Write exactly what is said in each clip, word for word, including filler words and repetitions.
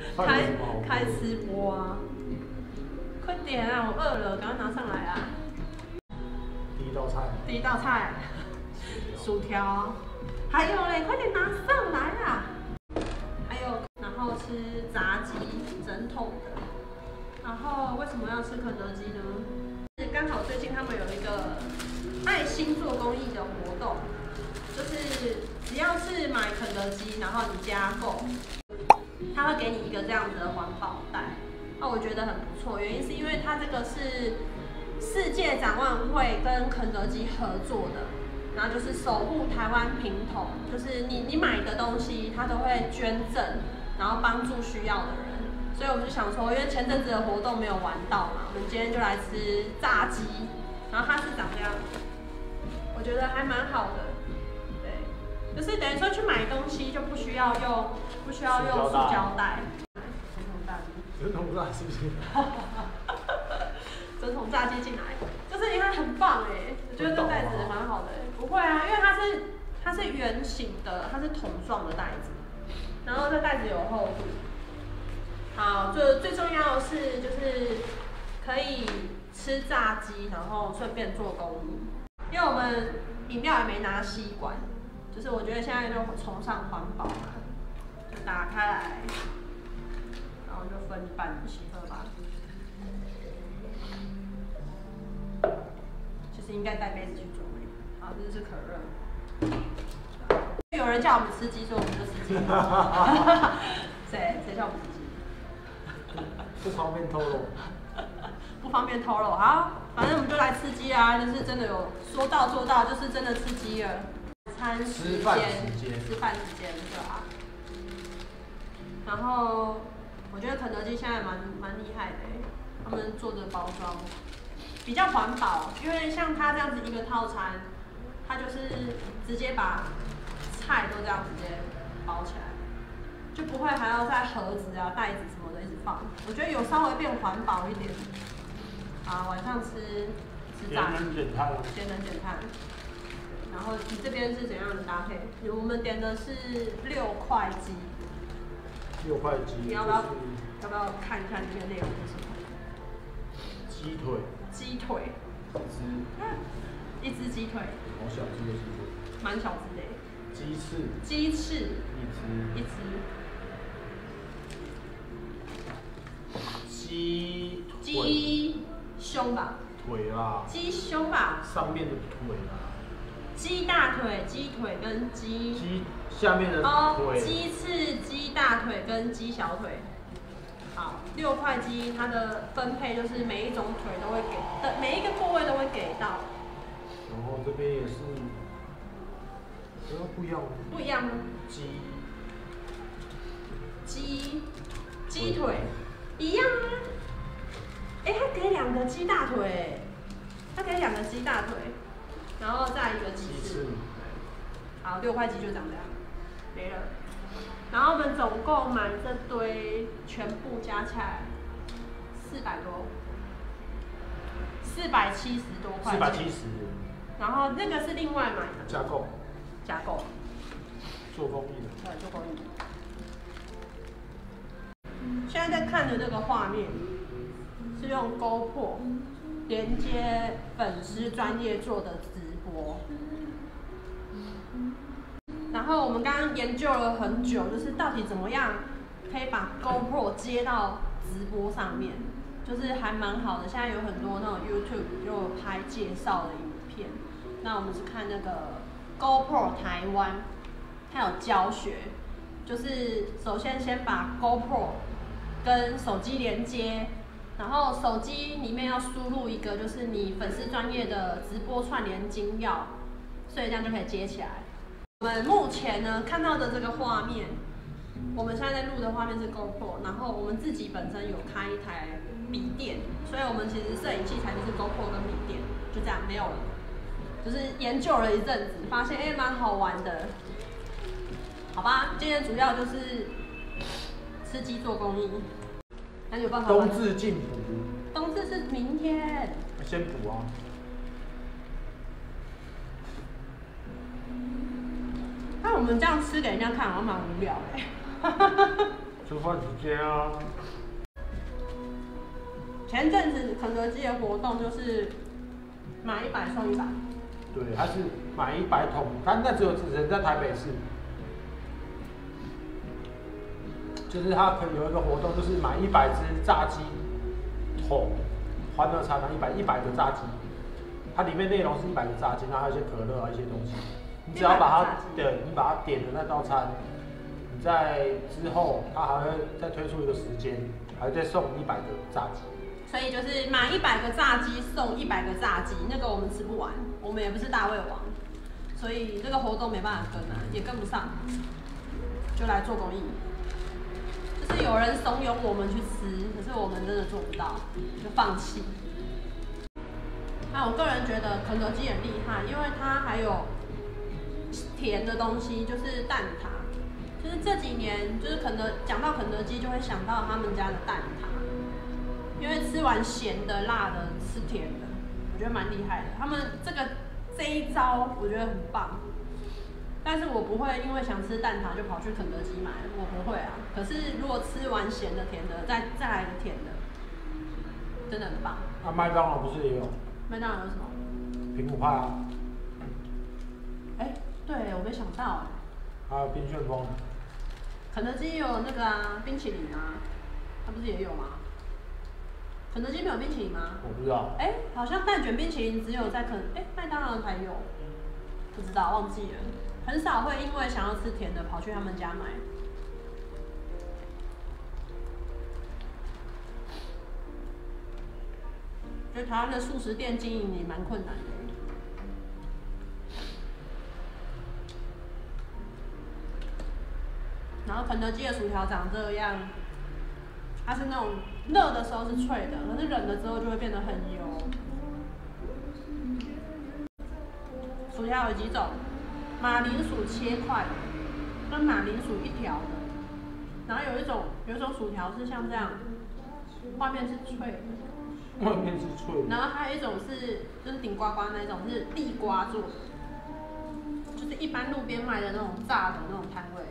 开开吃播啊！快点啊，我饿了，赶快拿上来啊！ 第一道菜。第一道菜，薯条。还有嘞，快点拿上来啊！还有，然后吃炸鸡，整桶的。然后为什么要吃肯德基呢？刚好最近他们有一个爱心做公益的活动，就是只要是买肯德基，然后你加购，他会给你一个这样子的环保袋。那我觉得很不错，原因是因为它这个是世界展望会跟肯德基合作的。然后就是守护台湾平统，就是你你买的东西，它都会捐赠，然后帮助需要的人。所以我们就想说，因为前阵子的活动没有玩到嘛，我们今天就来吃炸鸡，然后它是长这样，我觉得还蛮好的。对，就是等于说去买东西就不需要用不需要用塑胶袋。整桶炸鸡。 整桶炸鸡。 整桶炸鸡进来，就是因为很棒哎，我觉得这袋子蛮好的。不会啊，因为它是它是圆形的，它是桶状的袋子，然后这袋子有厚度。好，最最重要的是就是可以吃炸鸡，然后顺便做公益。因为我们饮料也没拿吸管，就是我觉得现在就崇尚环保嘛，就打开来，然后就分一半一起喝吧。其实应该带杯子去准备。好，这是可乐。有人叫我们吃鸡，所以我们就吃鸡。谁谁叫我们吃鸡？ 不方便透露。 不方便透露。好，反正我们就来吃鸡啊！就是真的有说到做到，就是真的吃鸡了。餐时间，吃饭时间，对吧？然后我觉得肯德基现在蛮蛮厉害的，他们做的包装比较环保，因为像它这样子一个套餐。它就是直接把菜都这样直接包起来，就不会还要在盒子啊、袋子什么的一直放。我觉得有稍微变环保一点。啊，晚上吃吃炸， 节能减碳， 节能减碳。然后你这边是怎样的搭配？我们点的是六块鸡。 六块鸡。 你要不要、就是、要不要看一看这个内容是什么？ 鸡腿。 鸡腿。一只。一只鸡腿。 好小只的鸡腿， 蛮小只的。 鸡翅， 鸡翅， 一只， 一只。 鸡鸡胸吧？ 腿啦。 鸡胸吧？ 上面的腿啦。 鸡大腿、鸡腿跟鸡。 鸡下面的腿。 哦，鸡翅、鸡大腿跟鸡小腿。好，六块鸡，它的分配就是每一种腿都会给的，每一个部位都会给到。 然后这边也是，这个不一样。 不一样吗？ 鸡， 鸡，鸡腿，一样啊。哎、欸，它给两个鸡大腿，它给两个鸡大腿，然后再一个鸡翅。好，六块鸡就长这样，没了。然后我们总共买这堆全部加起来四百多，四百七十多块钱。四百七十。 然后那个是另外买的。 加购。 加购。 做公益的。 对，做公益。现在在看的这个画面是用 GoPro 连接粉丝专业做的直播。然后我们刚刚研究了很久，就是到底怎么样可以把 GoPro 接到直播上面，就是还蛮好的。现在有很多那种 YouTube 就有拍介绍的影片。那我们是看那个 GoPro 台湾，它有教学，就是首先先把 GoPro 跟手机连接，然后手机里面要输入一个就是你粉丝专业的直播串联金钥，所以这样就可以接起来。我们目前呢看到的这个画面，我们现在在录的画面是 GoPro， 然后我们自己本身有开一台笔电，所以我们其实摄影器材就是 GoPro 跟笔电，就这样没有了。就是研究了一阵子，发现哎蛮好玩的，好吧？今天主要就是吃鸡做公益，那有办法？ 冬至进补。 冬至是明天。 先补啊。那我们这样吃给人家看，好像蛮无聊哎。 所吃饭时间啊。 前阵子肯德基的活动就是买一百送一百。 对，它是买一百桶，但那只有只能在台北市。就是它可以有一个活动，就是买一百只炸鸡桶，欢乐餐啊，一百一百个炸鸡，它里面内容是一百个炸鸡，然后还有一些可乐啊一些东西。你只要把它对，你把它点的那道餐，你在之后它还会再推出一个时间，还会再送一百个炸鸡。 所以就是买一百个炸鸡送一百个炸鸡，那个我们吃不完，我们也不是大胃王，所以这个活动没办法跟啊，也跟不上，就来做公益。就是有人怂恿我们去吃，可是我们真的做不到，就放弃。那我个人觉得肯德基很厉害，因为它还有甜的东西，就是蛋挞。就是这几年，就是肯德讲到肯德基，就会想到他们家的蛋挞。因为吃完咸的、辣的，吃甜的，我觉得蛮厉害的。他们这个这一招我觉得很棒，但是我不会因为想吃蛋挞就跑去肯德基买，我不会啊。可是如果吃完咸的、甜的，再再来一个甜的，真的很棒。 那、啊、麦当劳不是也有？ 麦当劳有什么？ 苹果派啊。 哎、欸，对我没想到哎、欸。 还有冰旋风。 肯德基也有那个啊，冰淇淋啊，它不是也有吗？肯德基没有冰淇淋吗？ 我不知道。 哎、欸，好像蛋卷冰淇淋只有在肯哎、欸、麦当劳才有，不知道忘记了。很少会因为想要吃甜的跑去他们家买。觉得台湾的素食店经营也蛮困难的。然后肯德基的薯条长这样，它是那种热的时候是脆的，可是冷了之后就会变得很油。薯条有几种？马铃薯切块的，跟马铃薯一条的。然后有一种有一种薯条是像这样，外面是脆的。 外面是脆的。 然后还有一种是就是顶呱呱那种是地瓜做的，就是一般路边卖的那种炸的那种摊位。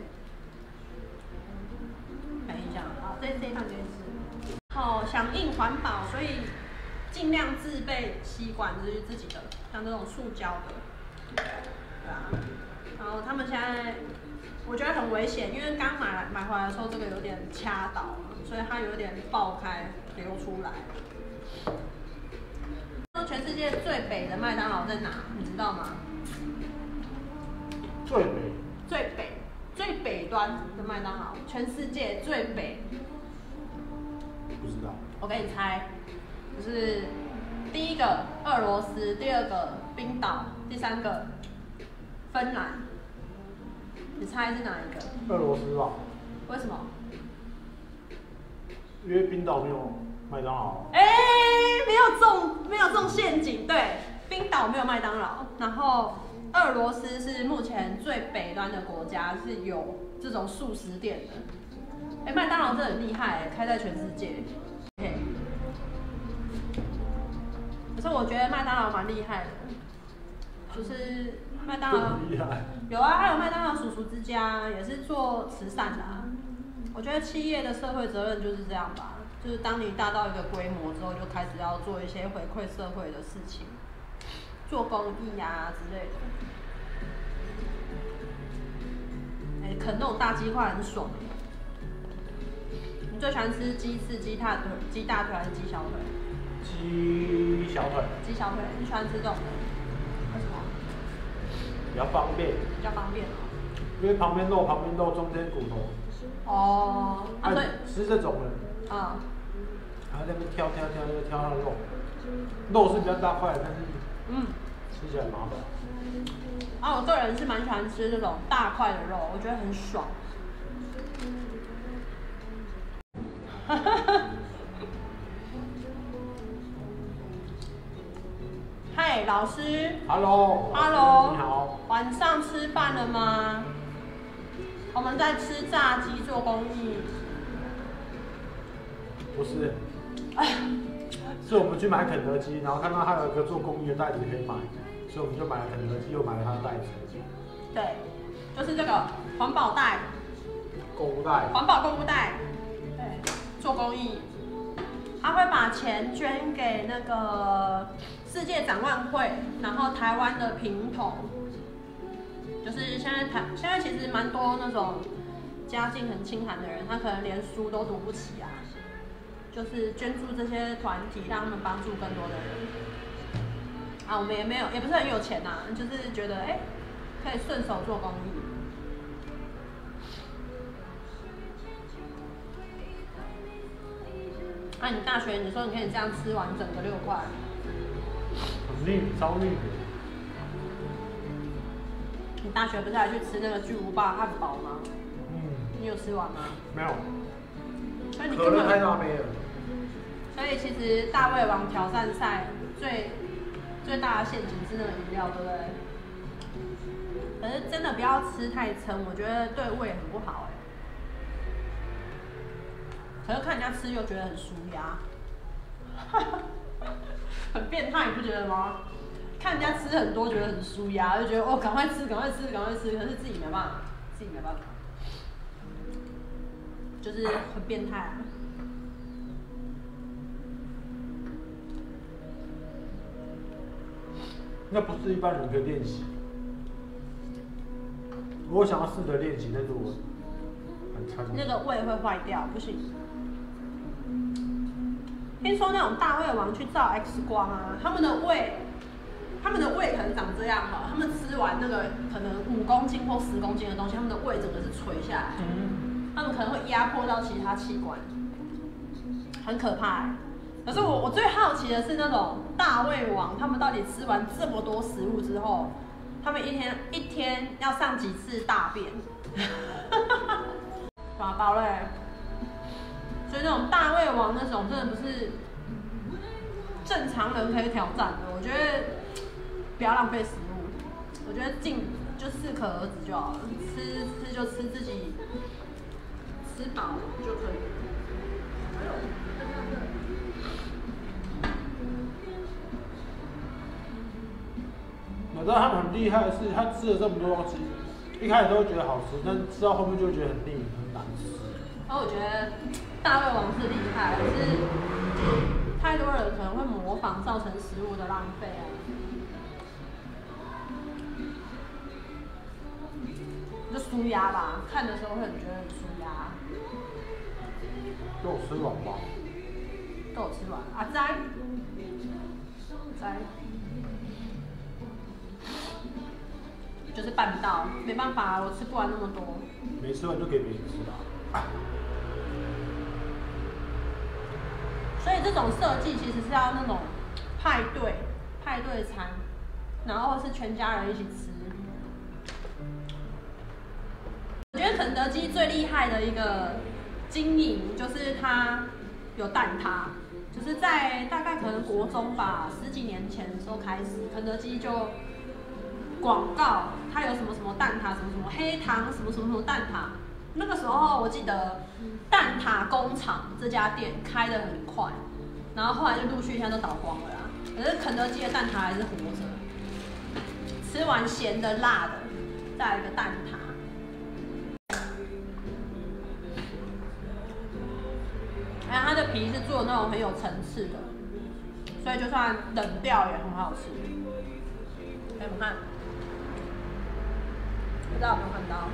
看一下，好，这这一盘给你吃。好，响应环保，所以尽量自备吸管，就是自己的，像这种塑胶的。对啊。然后他们现在我觉得很危险，因为刚买来买回来的时候这个有点掐倒，所以它有点爆开流出来。全世界最北的麦当劳在哪？你知道吗？ 最北。 最北。最北端的麦当劳，全世界最北。 不知道。 我给你猜，就是第一个俄罗斯，第二个冰岛，第三个芬兰。你猜是哪一个？ 俄罗斯吧。 为什么？ 因为冰岛没有麦当劳。 哎、欸，没有中，没有中陷阱。对，冰岛没有麦当劳，然后。俄罗斯是目前最北端的国家，是有这种素食店的。哎、欸，麦当劳真的很厉害，开在全世界。Okay. 可是我觉得麦当劳蛮厉害的，就是麦当劳有啊，还有麦当劳叔叔之家也是做慈善的啊。我觉得企业的社会责任就是这样吧，就是当你大到一个规模之后，就开始要做一些回馈社会的事情。做公益啊之类的，哎、欸，啃那种大鸡块很爽。你最喜欢吃鸡翅、鸡大腿、鸡大腿还是鸡小腿？ 鸡小腿。 鸡小腿，你喜欢吃这种的？为什么？ 比较方便。 比较方便哦。 因为旁边肉，旁边肉，中间骨头。 哦，啊所以吃这种的。 啊、嗯。 然后在那边挑挑挑，挑挑肉，肉是比较大块，但是。 嗯。 吃起来麻烦。 啊，我个人是蛮喜欢吃这种大块的肉，我觉得很爽。嗨，老师。 Hello。 Hello。 你好。 晚上吃饭了吗？我们在吃炸鸡做公益。 不是。哎。是我们去买肯德基，然后看到他有一个做公益的袋子可以买，所以我们就买了肯德基，又买了他的袋子。 对，就是这个环保袋。 公购物袋， 环保购物袋，对，做公益。他会把钱捐给那个世界展望会，然后台湾的贫童，就是现在台现在其实蛮多那种家境很清寒的人，他可能连书都读不起啊，就是捐助这些团体，让他们帮助更多的人。啊，我们也没有，也不是很有钱呐、啊，就是觉得哎、欸，可以顺手做公益。那、啊、你大学你说你可以这样吃完整个六块， 很腻，超腻。 你大学不是还去吃那个巨无霸汉堡吗？ 嗯。 你有吃完吗？ 没有。 所以你可乐太大杯了。 所以其实大胃王挑战赛最最大的陷阱是那个饮料，对不对？可是真的不要吃太撑，我觉得对胃很不好哎、欸。可是看人家吃又觉得很舒压，很变态，你不觉得吗？看人家吃很多觉得很舒压，就觉得哦赶快吃赶快吃赶快吃，可是自己没办法，自己没办法，就是很变态啊。 那不是一般人可以练习。我想要试着练习，但是我很撑。 那个胃会坏掉，不行。听说那种大胃王去照 X 光啊，他们的胃，他们的胃可能长这样哈，他们吃完那个可能五公斤或十公斤的东西，他们的胃整个是垂下来，嗯、他们可能会压迫到其他器官，很可怕、欸。可是我我最好奇的是那种大胃王，他们到底吃完这么多食物之后，他们一天一天要上几次大便？耍宝嘞！所以那种大胃王那种真的不是正常人可以挑战的。我觉得不要浪费食物，我觉得尽就适可而止就好了，吃吃就吃自己吃饱就可以了。 我知道他们很厉害的是，他吃了这么多东西，一开始都会觉得好吃，但吃到后面就会觉得很腻、很难吃。 然后我觉得大胃王是厉害，可是太多人可能会模仿，造成食物的浪费啊。就舒压吧，看的时候会很觉得很舒压。 都有吃完吧？ 都有吃完，阿斋，斋。就是办不到，没办法，我吃不完那么多。 没吃完就给别人吃啦。 所以这种设计其实是要那种派对、派对餐，然后是全家人一起吃。我觉得肯德基最厉害的一个经营就是它有蛋挞，就是在大概可能国中吧，十几年前的时候开始，肯德基就广告它有什么什么蛋挞，什么什么黑糖，什么什么什么蛋挞。那个时候我记得蛋挞工厂这家店开得很快，然后后来就陆续现在都倒光了啦。可是肯德基的蛋挞还是活着，吃完咸的、辣的，再来一个蛋挞。然后它的皮是做那种很有层次的，所以就算冷掉也很好吃。给你们看。不知道有没有看到？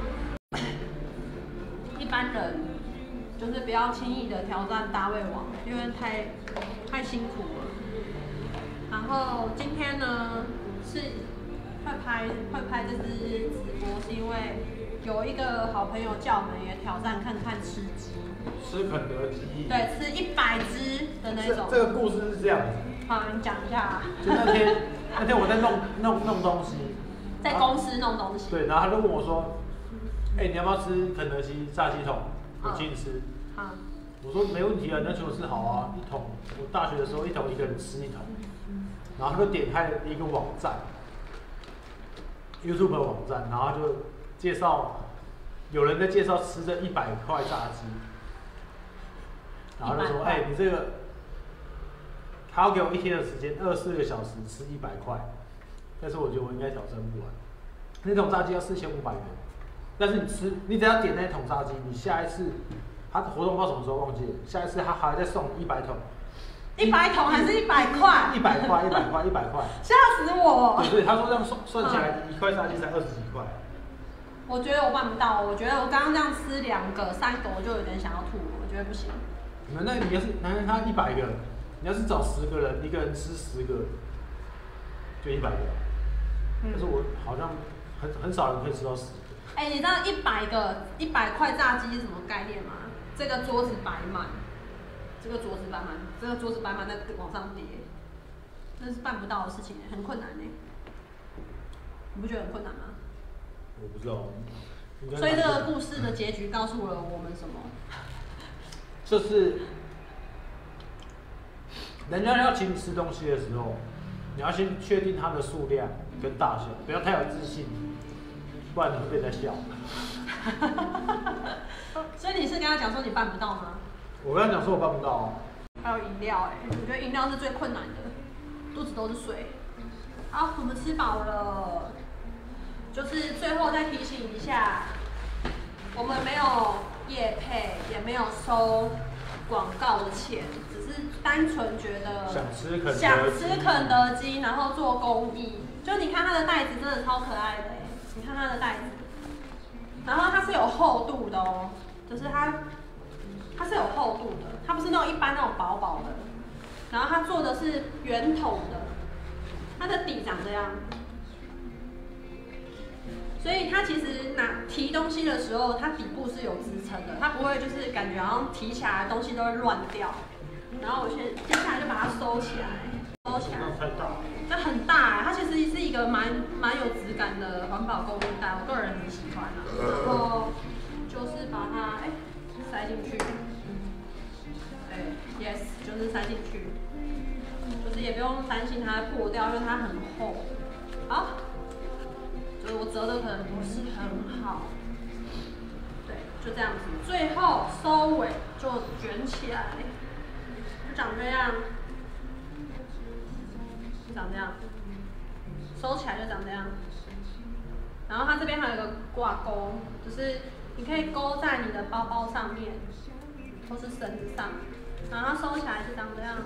一般人就是不要轻易的挑战大胃王，因为太太辛苦了。然后今天呢是会拍会拍这支直播，是因为有一个好朋友叫我们也挑战看看吃鸡。 吃肯德基。 对，吃一百只的那种。 这个故事是这样子。 好，你讲一下。 就那天那天我在弄弄弄东西。 在公司弄东西。 对，然后他就问我说：“哎、欸，你要不要吃肯德基炸鸡桶？我请你吃。 好、嗯。 我说没问题啊，那请我吃好啊，一桶。我大学的时候一桶一个人吃一桶。然后他就点开了一个网站 ，YouTube 的网站，然后就介绍有人在介绍吃这一百块炸鸡，然后就说：哎、欸，你这个他要给我一天的时间，二十四个小时吃一百块。但是我觉得我应该挑战不完，那种炸鸡要四千五百元， 但是你吃，你只要点那一桶炸鸡，你下一次，他活动不知道什么时候忘记了，下一次他还再送一百桶。 一百桶还是一百块？ 一百块，一百块，一百块。 吓死我！ 对对，他说这样算算起来，一块炸鸡才二十几块。 我觉得我办不到，我觉得我刚刚这样吃两个、三个，我就有点想要吐了，我觉得不行。 你们那你要是男人他一百个，你要是找十个人，一个人吃十个，就一百个。嗯、可是我好像很很少人可以吃到十个。 哎、欸，你知道一百个一百块炸鸡是什么概念吗？这个桌子摆满，这个桌子摆满，这个桌子摆满，再往上叠，那是办不到的事情，很困难呢。你不觉得很困难吗？ 我不知道。 所以这个故事的结局告诉了我们什么？ 就是人家要请你吃东西的时候，你要先确定它的数量跟大小，不要太有自信，不然你会被人家笑。 所以你是跟他讲说你办不到吗？ 我跟他讲说我办不到、啊。 还有饮料哎、欸，我觉得饮料是最困难的，肚子都是水。好，我们吃饱了。就是最后再提醒一下，我们没有业配，也没有收广告的钱，只是单纯觉得想吃肯德基， 想吃肯德基，然后做公益。就你看它的袋子真的超可爱的、欸，你看它的袋子，然后它是有厚度的哦，就是它它是有厚度的，它不是那种一般那种薄薄的，然后它做的是圆筒的，它的底长这样。所以它其实拿提东西的时候，它底部是有支撑的，它不会就是感觉好像提起来东西都会乱掉。然后我先接下来就把它收起来，收起来。 那太大。 这很大、欸，它其实是一个蛮蛮有质感的环保购物袋，我个人很喜欢啊。然后就是把它哎、欸、塞进去，对 ，yes， 就是塞进去，就是也不用担心它破掉，因为它很厚。好。所以我折的可能不是很好，对，就这样子。最后收尾就卷起来，就长这样，就长这样，收起来就长这样。然后它这边还有一个挂钩，就是你可以勾在你的包包上面，或是绳子上，然后它收起来就长这样。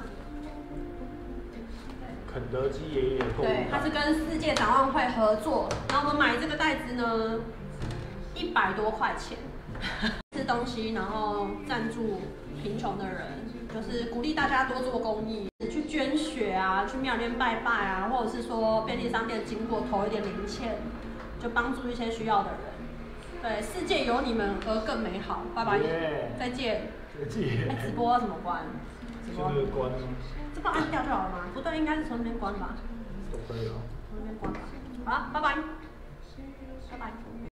肯德基爷爷购物袋， 对，它是跟世界展望会合作，然后我们买这个袋子呢，一百多块钱，吃东西，然后赞助贫穷的人，就是鼓励大家多做公益，去捐血啊，去庙里面拜拜啊，或者是说便利商店经过投一点零钱，就帮助一些需要的人。对，世界有你们而更美好，拜拜， yeah, 再见。 再见。 哎，直播要怎么关？直播就是关。 这个按掉就好了吗？不对，应该是从那边关吧。 都可以啊。 从那边关吧。好了，拜拜。拜拜。